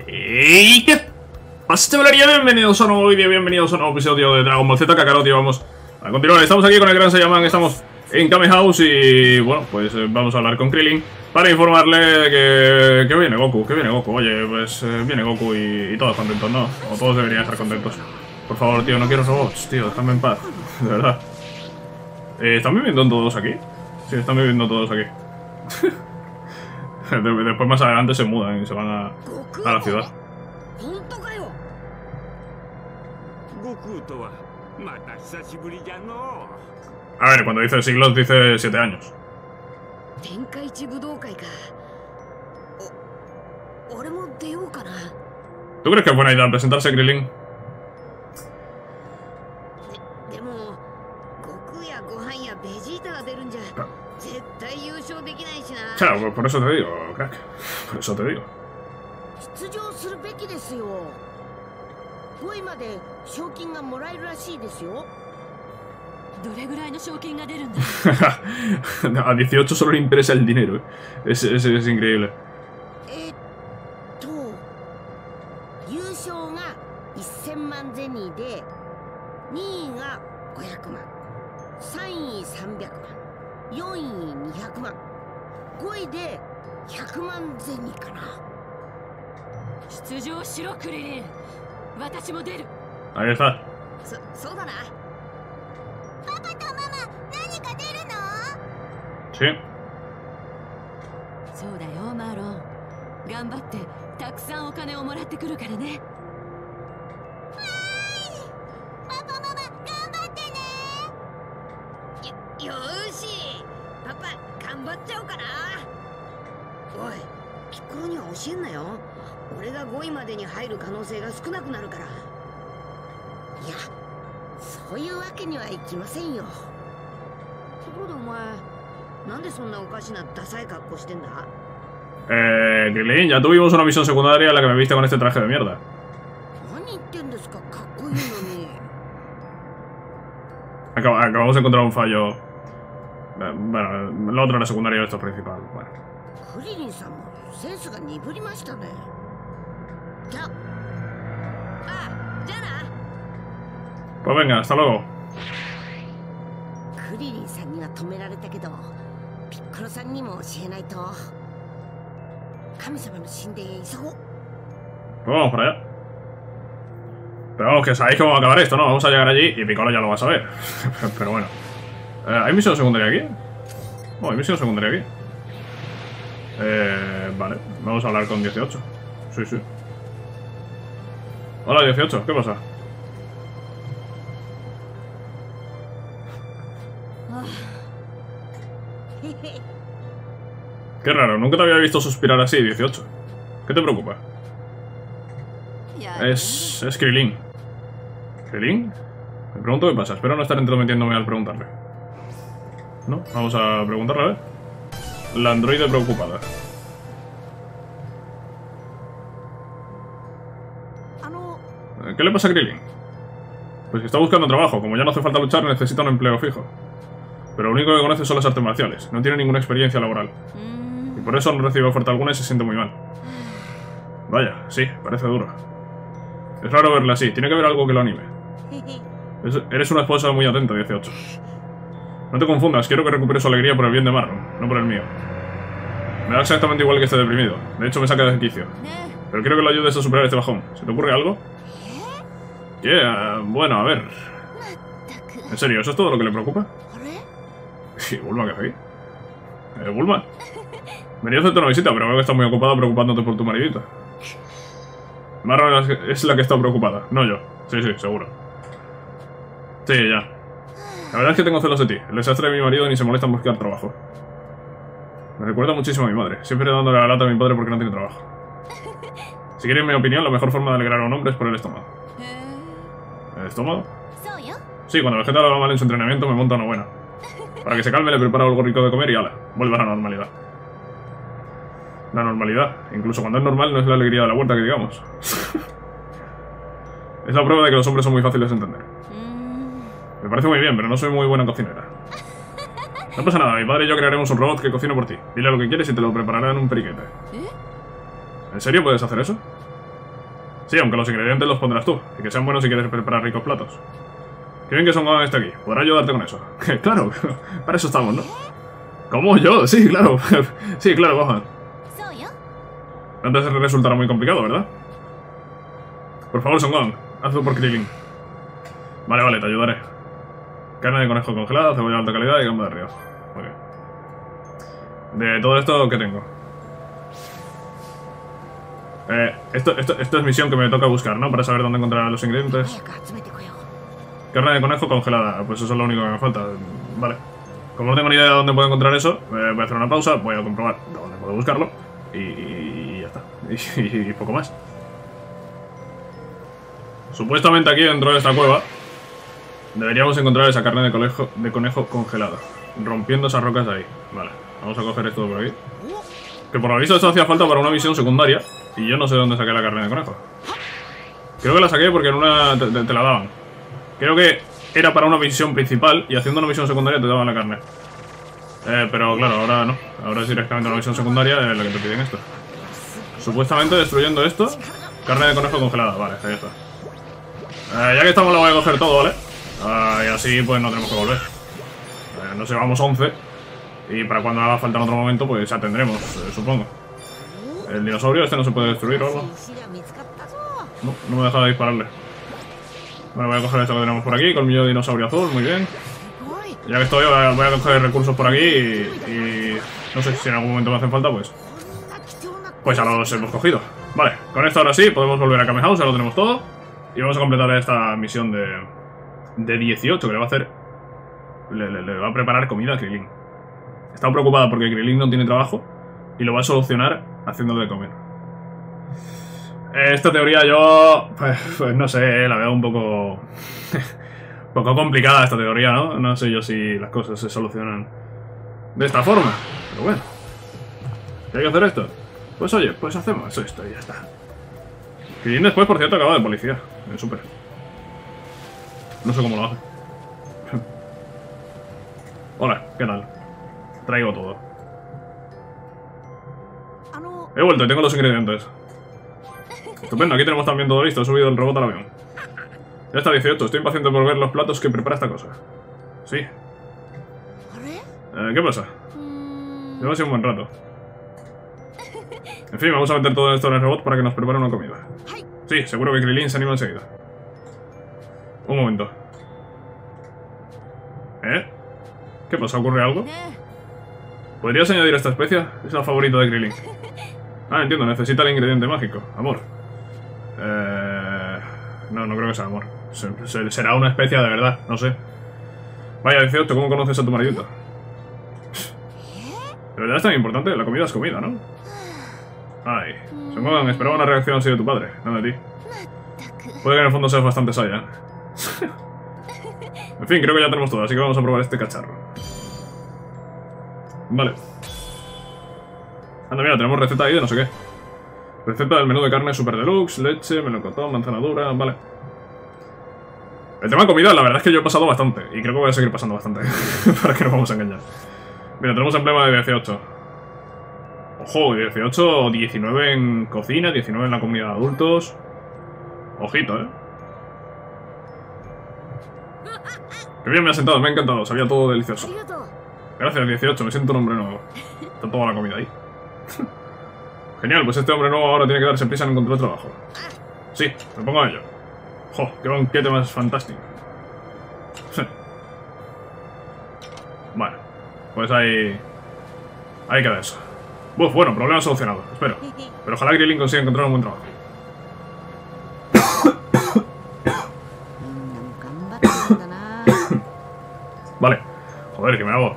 ¿Y qué pasa, chavalería? Bienvenidos a un nuevo vídeo, bienvenidos a un nuevo episodio de Dragon Ball Z Kakarot. Y vamos a continuar, estamos aquí con el gran Saiyaman, estamos en Kame House y bueno, pues vamos a hablar con Krillin para informarle que viene Goku, oye, pues viene Goku y todos contentos, ¿no? O todos deberían estar contentos. Por favor, tío, no quiero robots, tío, déjame en paz, de verdad. ¿Están viviendo todos aquí? Sí, están viviendo todos aquí. Después más adelante se mudan y se van a la ciudad. A ver, cuando dice siglos dice 7 años. ¿Tú crees que es buena idea presentarse, Krillin? Claro, pues por eso te digo, crack. Por eso te digo. A 18 solo le interesa el dinero, ¿eh? Es increíble. Ahí está. Sí. Krillin, ya tuvimos una misión secundaria en la que me viste con este traje de mierda. Acabamos de encontrar un fallo. Bueno, lo otro era secundario, esto es principal. Bueno. Pues venga, hasta luego. Pues vamos para allá. Pero vamos, que sabéis cómo va a acabar esto, ¿no? Vamos a llegar allí y Piccolo ya lo va a saber. Pero bueno. ¿Hay misión secundaria aquí? Oh, hay misión secundaria aquí. Vale, vamos a hablar con 18. Sí, sí. Hola, 18, ¿qué pasa? Qué raro, nunca te había visto suspirar así, 18. ¿Qué te preocupa? Es Krillin. ¿Krillin? Me pregunto qué pasa, espero no estar entrometiéndome al preguntarle. ¿No? Vamos a preguntarle, a ver. La androide preocupada. ¿Qué le pasa a Krillin? Pues que está buscando trabajo, como ya no hace falta luchar, necesita un empleo fijo. Pero lo único que conoce son las artes marciales, no tiene ninguna experiencia laboral. Y por eso no recibe oferta alguna y se siente muy mal. Vaya, sí, parece duro. Es raro verla así, tiene que haber algo que lo anime. Eres una esposa muy atenta, 18. No te confundas, quiero que recupere su alegría por el bien de Marron, no por el mío. Me da exactamente igual que esté deprimido, de hecho me saca de quicio. Pero quiero que lo ayudes a superar este bajón. ¿Se te ocurre algo? Bueno, a ver. ¿En serio, eso es todo lo que le preocupa? Sí, Bulma, ¿qué hace aquí? Bulma. Venía a hacerte una visita, pero veo que estás muy ocupada preocupándote por tu maridita. Marron es la que está preocupada, no yo. Sí, sí, seguro. Sí, ya. La verdad es que tengo celos de ti. El desastre de mi marido ni se molesta en buscar trabajo. Me recuerda muchísimo a mi madre. Siempre dándole la lata a mi padre porque no tiene trabajo. Si quieres mi opinión, la mejor forma de alegrar a un hombre es por el estómago. ¿El estómago? Sí, cuando Vegeta lo va mal en su entrenamiento me monta una buena. Para que se calme le preparo algo rico de comer y ala, vuelve a la normalidad. La normalidad, incluso cuando es normal, no es la alegría de la huerta que digamos. Es la prueba de que los hombres son muy fáciles de entender. Me parece muy bien, pero no soy muy buena cocinera. No pasa nada, mi padre y yo crearemos un robot que cocine por ti. Dile lo que quieres y te lo preparará en un periquete. ¿En serio puedes hacer eso? Sí, aunque los ingredientes los pondrás tú. Y que sean buenos si quieres preparar ricos platos. Qué bien que Son Gohan esté aquí. Podrá ayudarte con eso. Claro, para eso estamos, ¿no? ¿Cómo yo? Sí, claro. Sí, claro, Gohan. Antes resultará muy complicado, ¿verdad? Por favor, Son Gohan, hazlo por Krillin. Vale, vale, te ayudaré. Carne de conejo congelada, cebolla de alta calidad y gamba de río. Muy bien. De todo esto, ¿qué tengo? Esto es misión que me toca buscar, ¿no? Para saber dónde encontrar los ingredientes. Carne de conejo congelada, pues eso es lo único que me falta. Vale. Como no tengo ni idea de dónde puedo encontrar eso, voy a hacer una pausa, voy a comprobar dónde puedo buscarlo y ya está. Y poco más. Supuestamente aquí dentro de esta cueva deberíamos encontrar esa carne de conejo congelada, rompiendo esas rocas de ahí. Vale, vamos a coger esto por aquí. Que por lo visto esto hacía falta para una misión secundaria y yo no sé dónde saqué la carne de conejo. Creo que la saqué porque en una te la daban. Creo que era para una misión principal y haciendo una misión secundaria te daban la carne. Pero claro, ahora no. Ahora es directamente una misión secundaria en la que te piden esto. Supuestamente destruyendo esto, carne de conejo congelada. Vale, ahí está. Ya que estamos, lo voy a coger todo, ¿vale? Y así pues no tenemos que volver. Nos llevamos 11. Y para cuando haga falta en otro momento, pues ya tendremos, supongo. El dinosaurio este no se puede destruir o algo. No me deja de dispararle. Bueno, voy a coger esto que tenemos por aquí. Colmillo de dinosaurio azul, muy bien. Ya que estoy, voy a coger recursos por aquí y no sé si en algún momento me hacen falta, pues ya los hemos cogido. Vale, con esto ahora sí, podemos volver a Kame House, ya lo tenemos todo. Y vamos a completar esta misión de 18, que le va a hacer... Le va a preparar comida a Krillin. Está preocupada porque Krillin no tiene trabajo y lo va a solucionar haciéndole de comer. Esta teoría yo... Pues no sé, la veo un poco... un poco complicada esta teoría, ¿no? No sé yo si las cosas se solucionan de esta forma. Pero bueno. ¿Qué hay que hacer esto? Pues oye, pues hacemos esto y ya está. Krillin después, por cierto, acaba de policía. Es súper. No sé cómo lo hace. Hola, ¿qué tal? Traigo todo. He vuelto y tengo los ingredientes. Estupendo, aquí tenemos también todo listo. He subido el robot al avión. Ya está 18, estoy impaciente por ver los platos que prepara esta cosa. Sí. ¿Qué pasa? Lleva así un buen rato. En fin, vamos a meter todo esto en el robot para que nos prepare una comida. Sí, seguro que Krillin se anima enseguida. Un momento. ¿Qué pasa? ¿Ocurre algo? ¿Podrías añadir esta especia? Es la favorita de Krillin. Ah, entiendo, necesita el ingrediente mágico. Amor. No creo que sea amor. Será una especia de verdad, no sé. Vaya, 18, ¿cómo conoces a tu maridito? De verdad es tan importante, la comida es comida, ¿no? Ay, Son Gohan, esperaba una reacción así de tu padre, no de ti. Puede que en el fondo seas bastante Saiyan. En fin, creo que ya tenemos todo, así que vamos a probar este cacharro. Vale. Anda, mira, tenemos receta ahí de no sé qué. Receta del menú de carne super deluxe, leche, melocotón, manzana dura, vale. El tema de comida, la verdad es que yo he pasado bastante. Y creo que voy a seguir pasando bastante. Para que no vamos a engañar. Mira, tenemos emblema de 18. Ojo, 18 o 19 en cocina, 19 en la comunidad de adultos. Ojito, Qué bien me ha sentado, me ha encantado, sabía todo delicioso. Gracias, 18, me siento un hombre nuevo. Está toda la comida ahí. Genial, pues este hombre nuevo ahora tiene que darse prisa en encontrar trabajo. Sí, me pongo a ello. ¡Jo! ¡Qué banquete más fantástico! Bueno, pues ahí queda eso. Uf, bueno, problema solucionado, espero. Pero ojalá Krillin consiga encontrar un buen trabajo. Vale. Joder, que me hago.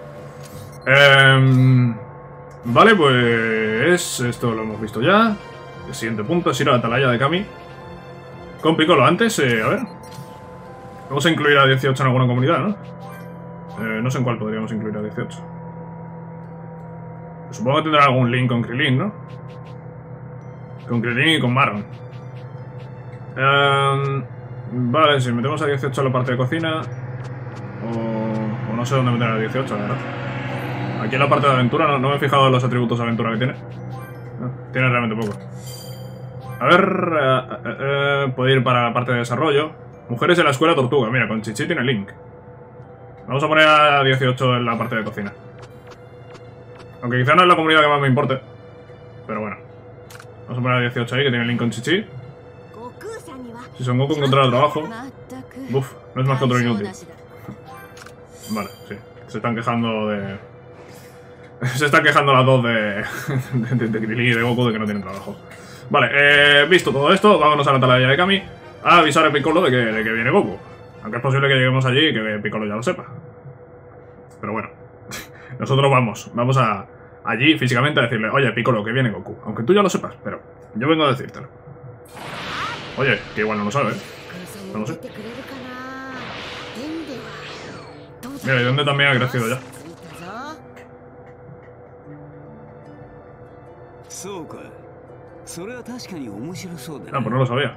Vale, pues... esto lo hemos visto ya. El siguiente punto es ir a la atalaya de Kami. Con Piccolo antes, a ver. Vamos a incluir a 18 en alguna comunidad, ¿no? No sé en cuál podríamos incluir a 18. Pues supongo que tendrá algún link con Krillin, ¿no? Con Krillin y con Marron. Vale, si metemos a 18 en la parte de cocina... O no sé dónde meter a 18, la verdad. Aquí en la parte de aventura no me he fijado en los atributos de aventura que tiene. Tiene realmente poco. A ver... puede ir para la parte de desarrollo. Mujeres en la escuela tortuga. Mira, con Chichi tiene link. Vamos a poner a 18 en la parte de cocina. Aunque quizá no es la comunidad que más me importe. Pero bueno. Vamos a poner a 18 ahí, que tiene link con Chichi. Si Son Goku encontrará trabajo. Uf, no es más que otro inútil. Vale, sí. Se están quejando de... Se están quejando las dos de Krillin y de Goku de que no tienen trabajo. Vale, visto todo esto, vámonos a la atalaya de Kami a avisar a Piccolo de que viene Goku. Aunque es posible que lleguemos allí y que Piccolo ya lo sepa. Pero bueno, nosotros vamos allí físicamente a decirle: oye, Piccolo, que viene Goku. Aunque tú ya lo sepas, pero yo vengo a decírtelo. Oye, que igual no lo sabe, ¿eh? No lo sé. Mira, ¿y dónde también ha crecido ya? Ah, pues no lo sabía.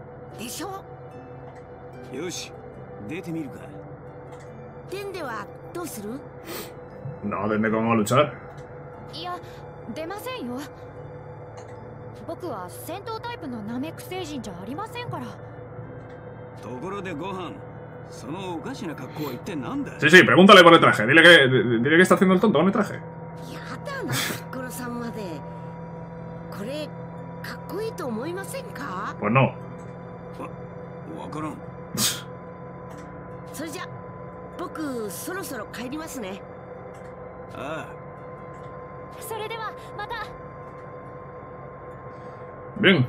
No, ¿dónde cómo luchar? Sí, sí, pregúntale por el traje. Dile que está haciendo el tonto con el traje. Pues no. Bien.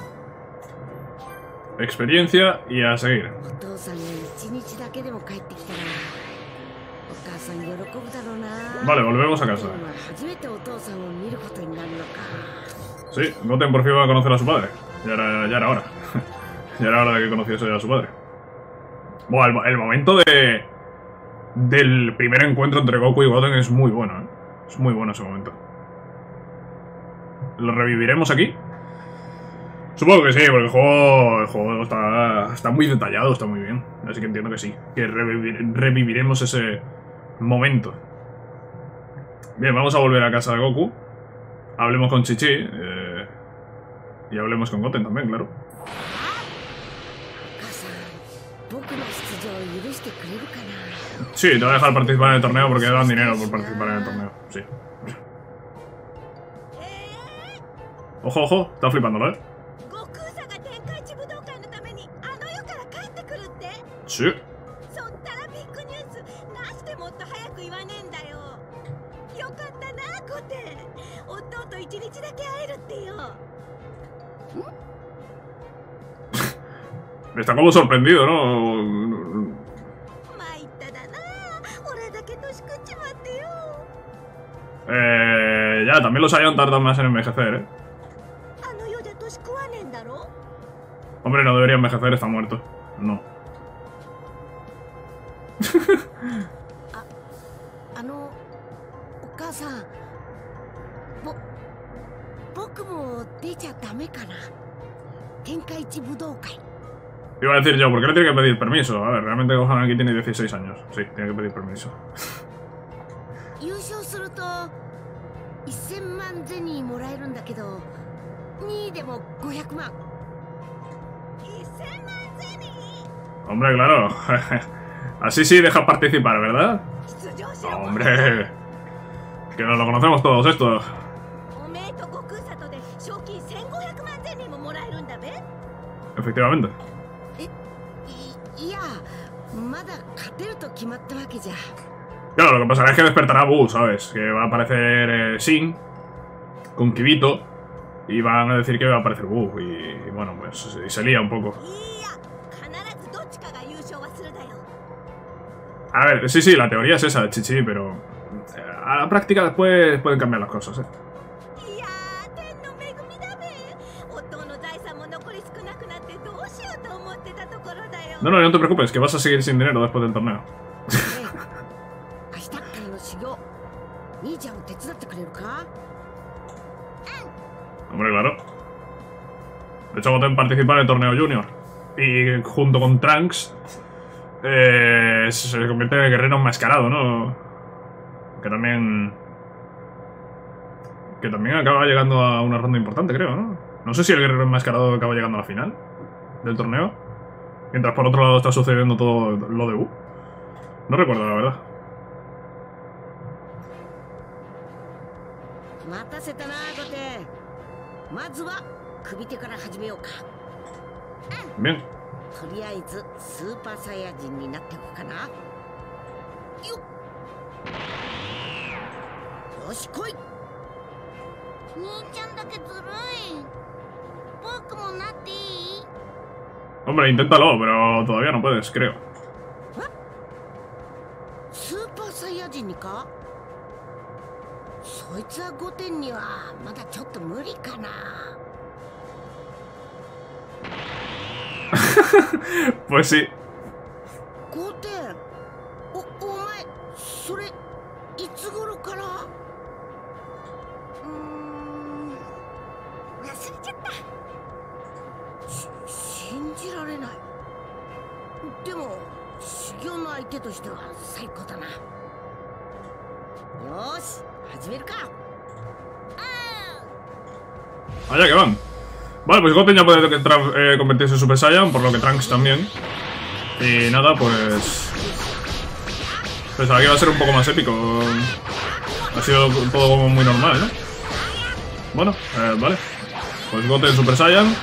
Experiencia y a seguir. Vale, volvemos a casa. Sí, Goten por fin va a conocer a su padre. Ya era hora. Ya era hora de que conociese a su padre. Bueno, el momento del primer encuentro entre Goku y Goten es muy bueno, ¿eh? Es muy bueno ese momento. ¿Lo reviviremos aquí? Supongo que sí, porque el juego está muy detallado, está muy bien. Así que entiendo que sí. Que reviviremos ese momento. Bien, vamos a volver a casa de Goku. Hablemos con Chichi. Y hablemos con Goten también, claro. Sí, te voy a dejar participar en el torneo porque dan dinero por participar en el torneo. Sí. Ojo, ojo, está flipándolo, ¿eh? Sí. Está como sorprendido, ¿no? Ya, también los Saiyan tardan más en envejecer, ¿eh? Hombre, no debería envejecer, está muerto. No. Iba a decir yo, ¿por qué le tiene que pedir permiso? A ver, realmente Gohan aquí tiene 16 años. Sí, tiene que pedir permiso. Hombre, claro. Así sí deja participar, ¿verdad? Hombre. Que nos lo conocemos todos esto. Efectivamente. Claro, lo que pasará es que despertará Buu, ¿sabes? Que va a aparecer Shin con Kibito y van a decir que va a aparecer Buu y bueno, pues y se lía un poco. A ver, sí, la teoría es esa, Chichi, pero a la práctica después pueden cambiar las cosas, ¿eh? No te preocupes, que vas a seguir sin dinero después del torneo. Hombre, claro. De hecho, Goten participa en el torneo Junior. Y junto con Trunks se convierte en el guerrero enmascarado, ¿no? Que también acaba llegando a una ronda importante, creo, ¿no? No sé si el guerrero enmascarado acaba llegando a la final del torneo. Mientras por otro lado está sucediendo todo lo de U. No recuerdo, la verdad. Bien. Hombre, inténtalo, pero todavía no puedes, creo. Pues sí. Allá que van. Vale, pues Goten ya puede convertirse en Super Saiyan, por lo que Trunks también. Y nada, pues... Pensaba que iba a ser un poco más épico. Ha sido todo como muy normal, ¿no? Bueno, vale. Pues Goten Super Saiyan.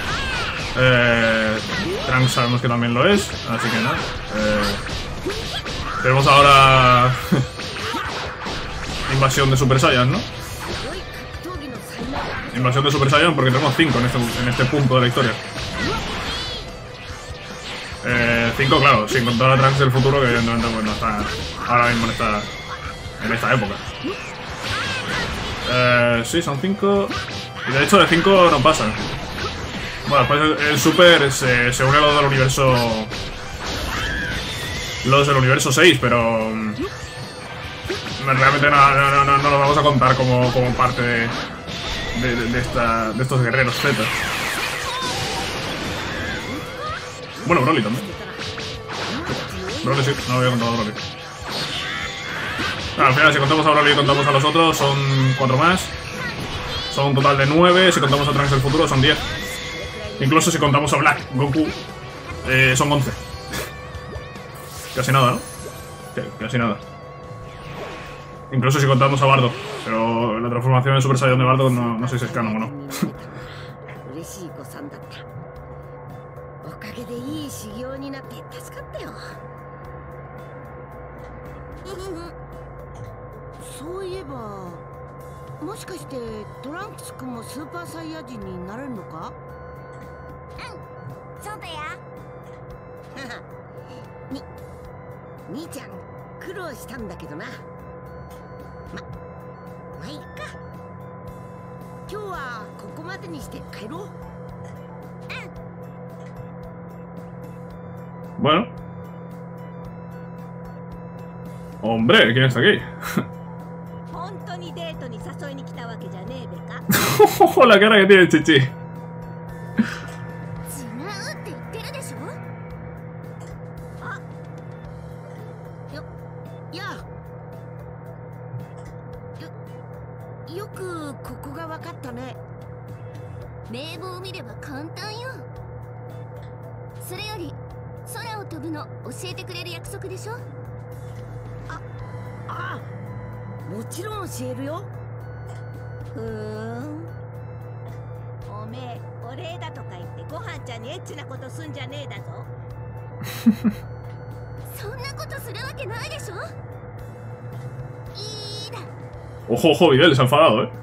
Trunks sabemos que también lo es, así que nada. Tenemos ahora... invasión de Super Saiyan, ¿no? Invasión de Super Saiyan porque tenemos 5 en este punto de la historia. 5, claro, sin contar a Trunks del futuro, que evidentemente pues, no está ahora mismo en esta época. Sí, son 5. Y de hecho de 5 no pasan. Bueno, después el Super se une a los del universo... Los del universo 6, pero... realmente no los vamos a contar como parte de estos guerreros Z. Bueno, Broly también. Broly sí, no había contado a Broly. Al final, si contamos a Broly y contamos a los otros, son 4 más. Son un total de 9. Si contamos a Trunks del futuro, son 10. Incluso si contamos a Black Goku, son 11. Casi nada, ¿no? Sí, casi nada. Incluso si contamos a Bardock. Pero la transformación de Super Saiyan de Bardock no sé si es canon o no. Bueno. Hombre, ¿quién está aquí? La cara que tiene Chichi. Ojo, ojo, Videl, se ha enfadado, ¿eh?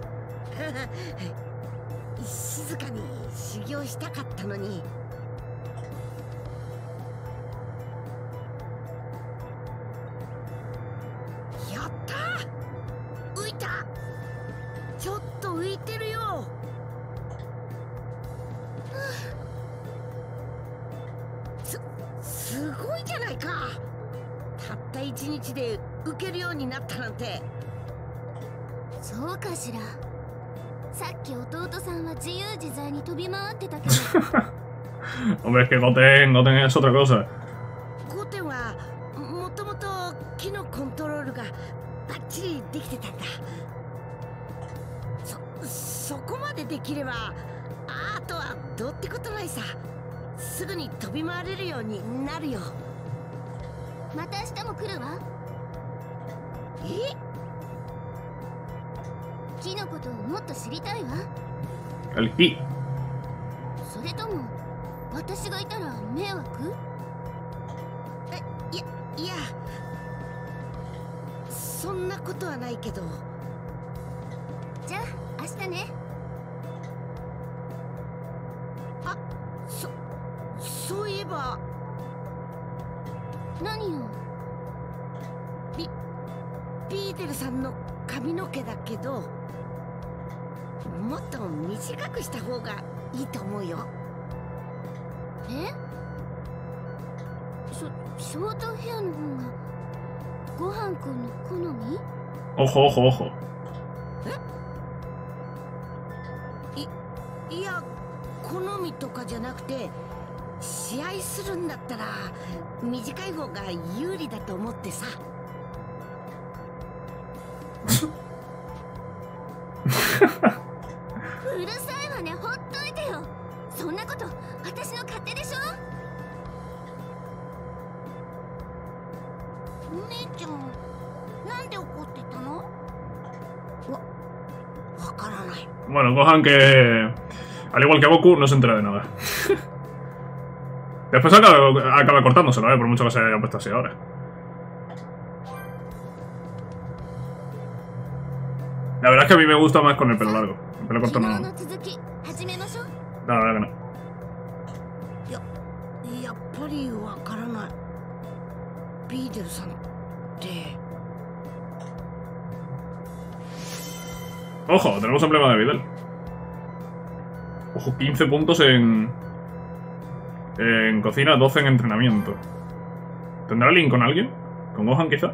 Hombre, es que Goten es otra cosa. できればあとはどうってことないさ。すぐに飛び回れるようになるよ。 また明日も来るわ。木のことをもっと知りたいわ。 El ki. それとも私がいたら迷惑？ いやそんなことはないけど。 じゃあ明日ね。 あ、そういえば。 何よ。 ピーテルさんの髪の毛だけど、もっと短くした方がいいと思うよ。 ショートヘアの方がごはんくんの好み？ Ojo, ojo, ojo. いや好みとかじゃなくて、試合するんだったら短い方が有利だと思ってさ。 うるさいわね、ほっといてよ。そんなこと私の勝手でしょ。姉ちゃん、なんで怒ってたの？ わからない。 Bueno, Gohan que, al igual que Goku, no se entera de nada. Después acaba cortándoselo, por mucho que se haya puesto así ahora. La verdad es que a mí me gusta más con el pelo largo. El pelo corto no. No, la verdad que no. やっぱりわからない。ビーデルさんって。 Ojo, tenemos emblema de Videl. Ojo, 15 puntos en cocina, 12 en entrenamiento. ¿Tendrá link con alguien? ¿Con Gohan quizá?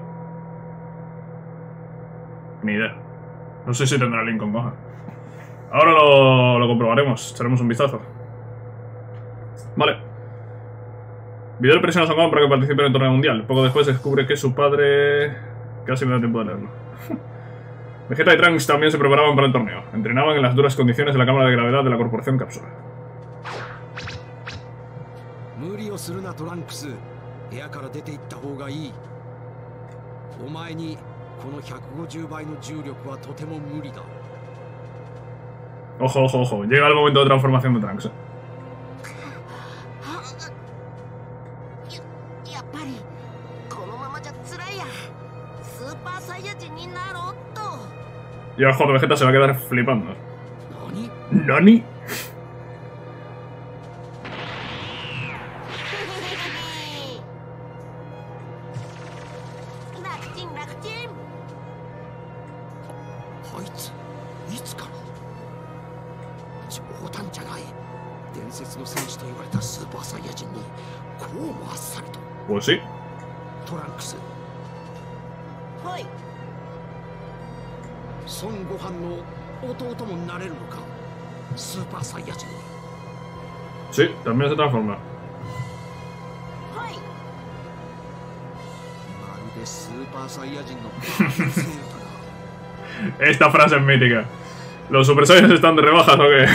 Ni idea. No sé si tendrá link con Gohan. Ahora lo comprobaremos, echaremos un vistazo. Vale. Videl presiona a Son Gohan para que participe en el torneo mundial. Poco después descubre que su padre... Casi me da tiempo de leerlo. Vegeta y Trunks también se preparaban para el torneo. Entrenaban en las duras condiciones de la cámara de gravedad de la Corporación Cápsula. Ojo, ojo, ojo. Llega el momento de transformación de Trunks. Y ojo, Vegeta se va a quedar flipando. ¿Nani? Pues sí. Sí, también se transforma. Esta frase es mítica. ¿Los Super Saiyans están de rebajas o qué?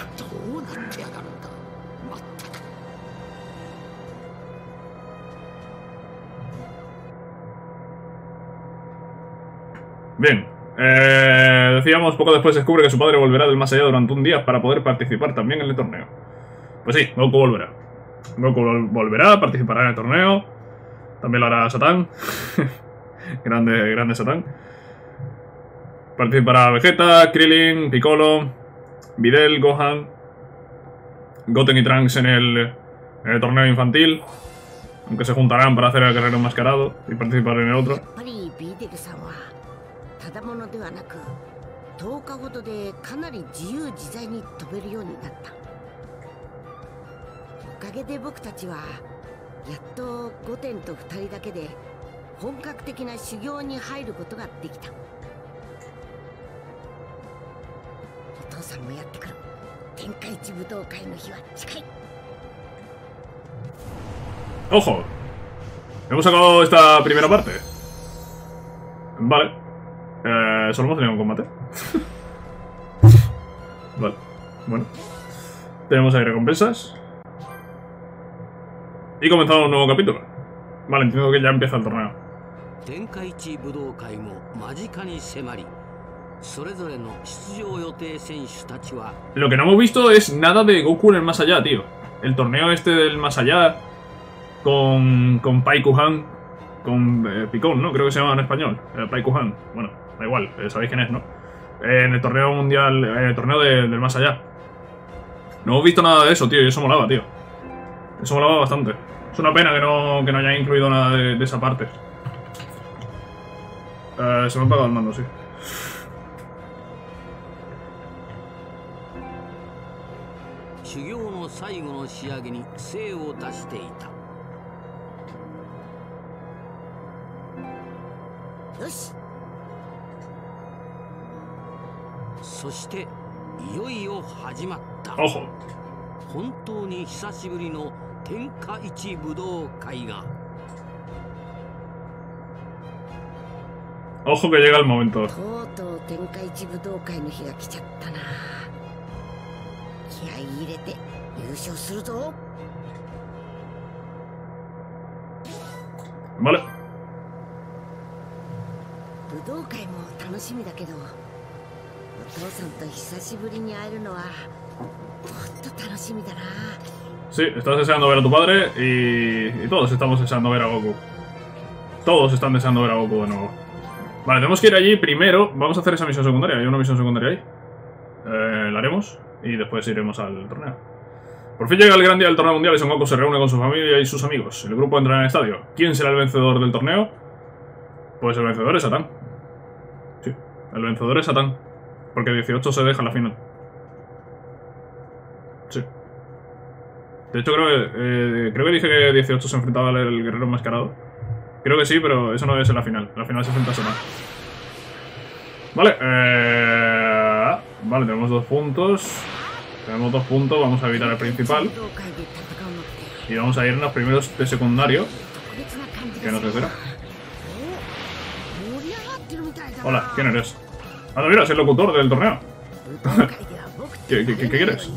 Bien. Decíamos, poco después descubre que su padre volverá del más allá durante un día para poder participar también en el torneo. Pues sí, Goku volverá. Goku volverá, participará en el torneo. También lo hará Satán. grande Satán. Participará Vegeta, Krillin, Piccolo, Videl, Gohan, Goten y Trunks en el torneo infantil. Aunque se juntarán para hacer el guerrero enmascarado y participar en el otro. ただものではなく、10日ほどでかなり自由自在に飛べるようになった。おかげで僕たちはやっと5点と2人だけで本格的な修行に入ることができた。お父さんもやってくる。天下一武道会の日は近い。 Ojo, hemos sacado esta primera parte. Vale. Solo hemos tenido un combate. Vale. Bueno. Tenemos ahí recompensas. Y comenzamos un nuevo capítulo. Vale, entiendo que ya empieza el torneo. Lo que no hemos visto es nada de Goku en el más allá, tío. El torneo este del más allá con Pai Kuhan, con Picón, ¿no? Creo que se llama en español, Pai Kuhan. Bueno, da igual, sabéis quién es, ¿no? En el torneo mundial, en el torneo del más allá. No hemos visto nada de eso, tío, y eso molaba, tío. Eso molaba bastante. Es una pena que no haya incluido nada de esa parte. Se me ha apagado el mando, sí. Ojo. Ojo que llega el momento. Vale. Sí, estás deseando ver a tu padre y todos estamos deseando ver a Goku. Todos están deseando ver a Goku de nuevo. Vale, tenemos que ir allí primero. Vamos a hacer esa misión secundaria. Hay una misión secundaria ahí. La haremos y después iremos al torneo. Por fin llega el gran día del torneo mundial y Son Goku se reúne con su familia y sus amigos. El grupo entra en el estadio. ¿Quién será el vencedor del torneo? Pues el vencedor es Satán. Sí, el vencedor es Satán. Porque 18 se deja en la final. Sí. De hecho, creo que dije que 18 se enfrentaba al guerrero enmascarado. Creo que sí, pero eso no es en la final. En la final se enfrenta a Satán. Vale, vale, tenemos 2 puntos. Tenemos 2 puntos, vamos a evitar el principal. Y vamos a irnos primeros de secundario. Que nos espera. Hola, ¿quién eres? Ah, mira, es el locutor del torneo. ¿Qué quieres?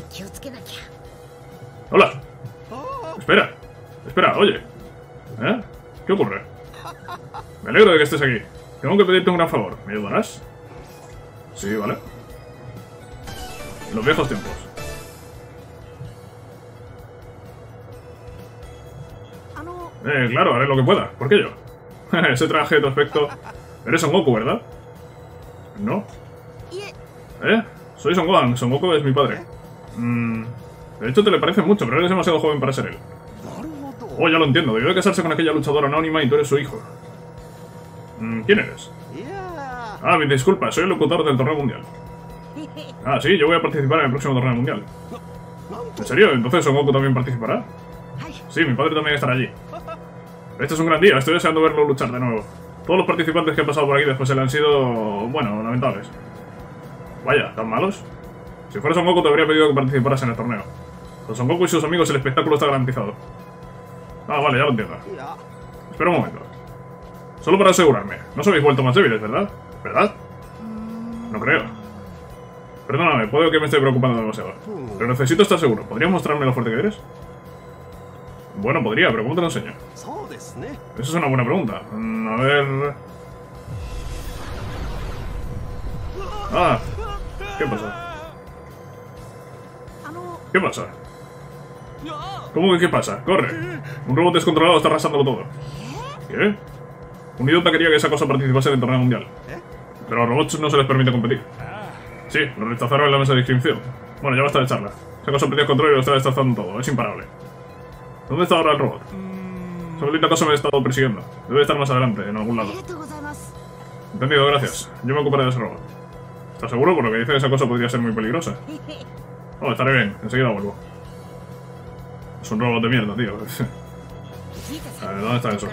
Hola. Espera, oye. ¿Qué ocurre? Me alegro de que estés aquí. Tengo que pedirte un gran favor. ¿Me ayudarás? Sí, vale. En los viejos tiempos. Claro, haré lo que pueda. ¿Por qué yo? Ese traje de tu aspecto... Eres Son Goku, ¿verdad? ¿No? Soy Son Gohan. Son Goku es mi padre. De hecho, te le parece mucho, pero eres demasiado joven para ser él. Oh, ya lo entiendo. Debió de casarse con aquella luchadora anónima y tú eres su hijo. ¿Quién eres? Ah, mis disculpas. Soy el locutor del torneo mundial. Ah, sí, yo voy a participar en el próximo torneo mundial. ¿En serio? ¿Entonces Son Goku también participará? Sí, mi padre también estará allí. Este es un gran día. Estoy deseando verlo luchar de nuevo. Todos los participantes que han pasado por aquí después se le han sido... bueno, lamentables. Vaya, ¿tan malos? Si fuera Son Goku te habría pedido que participaras en el torneo. Con Son Goku y sus amigos el espectáculo está garantizado. Ah, vale, ya lo entiendo. Espera un momento. Solo para asegurarme. No os habéis vuelto más débiles, ¿verdad? ¿Verdad? No creo. Perdóname, puedo que me esté preocupando demasiado. Pero necesito estar seguro. ¿Podrías mostrarme lo fuerte que eres? Bueno, podría, pero ¿cómo te lo enseño? Eso es una buena pregunta. A ver... Ah, ¿qué pasa? ¿Qué pasa? ¿Cómo que qué pasa? ¡Corre! Un robot descontrolado está arrasándolo todo. ¿Qué? Un idiota quería que esa cosa participase en el torneo mundial. Pero a los robots no se les permite competir. Sí, lo rechazaron en la mesa de inscripción. Bueno, ya basta de charla. Esa cosa perdió el control y lo está destrozando todo. Es imparable. ¿Dónde está ahora el robot? Esa maldita cosa me ha estado persiguiendo. Debe estar más adelante, en algún lado. Entendido, gracias. Yo me ocuparé de ese robot. ¿Estás seguro? Por lo que dice, esa cosa podría ser muy peligrosa. Oh, estaré bien. Enseguida vuelvo. Es un robot de mierda, tío. A ver, ¿dónde está eso?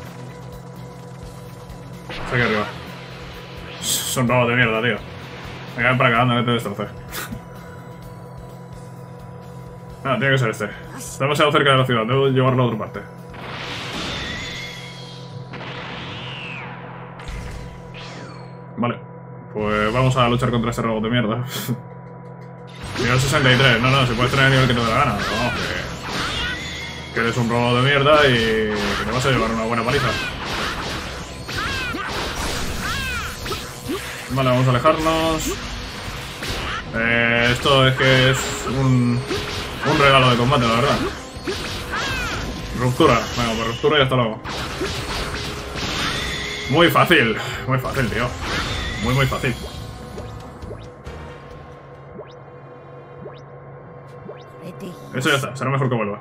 Está aquí arriba. Es un robot de mierda, tío. Venga, ven para acá, anda, que te destrocé. Ah, tiene que ser este. Está demasiado cerca de la ciudad, debo llevarlo a otra parte. Vale. Pues vamos a luchar contra este robot de mierda. Nivel 63. No, si puedes tener el nivel que te dé la gana. Vamos, que eres un robot de mierda y que te vas a llevar una buena paliza. Vale, vamos a alejarnos. Esto es que es un regalo de combate, la verdad. Ruptura. Venga, pues ruptura y hasta luego. Muy fácil, tío. Muy fácil. Eso ya está, será mejor que vuelva.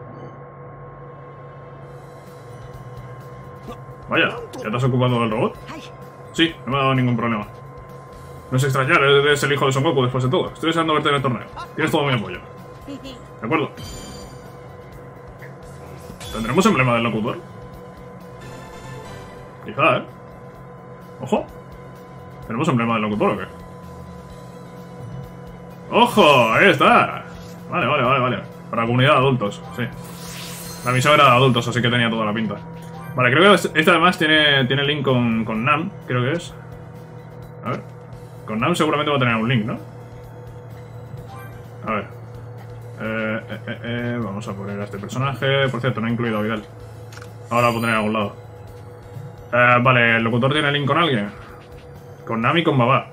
Vaya, ¿ya te has ocupado del robot? Sí, no me ha dado ningún problema. No es extrañar, eres el hijo de Son Goku después de todo. Estoy deseando verte en el torneo. Tienes todo mi apoyo. ¿De acuerdo? ¿Tendremos emblema del locutor? Quizá, ¿eh? ¡Ojo! ¿Tenemos emblema del locutor o qué? ¡Ojo! ¡Ahí está! Vale. Para comunidad de adultos, sí. La misión era de adultos, así que tenía toda la pinta. Vale, creo que este además tiene link con Nam, creo que es. A ver. Con Nam seguramente va a tener un link, ¿no? A ver. Vamos a poner a este personaje. Por cierto, no he incluido a Vidal. Ahora lo pondré en algún lado. Vale, ¿el locutor tiene link con alguien? Con Nam y con Baba.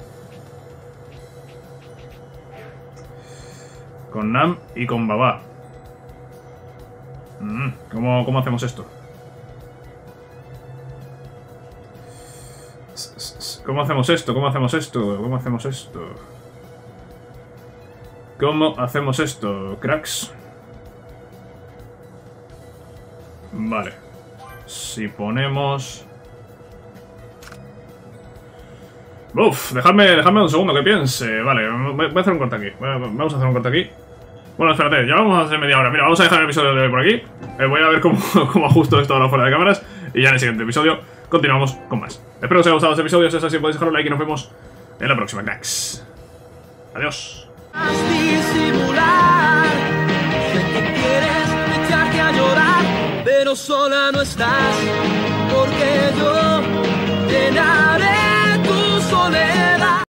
Con Nam y con Baba. ¿Cómo hacemos esto? ¿Cómo hacemos esto? ¿Cómo hacemos esto, cracks? Vale. Si ponemos... Uf, dejadme un segundo que piense. Vale, voy a hacer un corte aquí. Vamos a hacer un corte aquí. Bueno, espérate, ya vamos a hacer media hora. Mira, vamos a dejar el episodio de hoy por aquí. Voy a ver cómo ajusto esto ahora fuera de cámaras. Y ya en el siguiente episodio continuamos con más. Espero que os haya gustado este episodio. Si es así, podéis dejar un like y nos vemos en la próxima, cracks. Adiós. Sé que quieres echarte a llorar, pero sola no estás, porque yo llenaré tu soledad.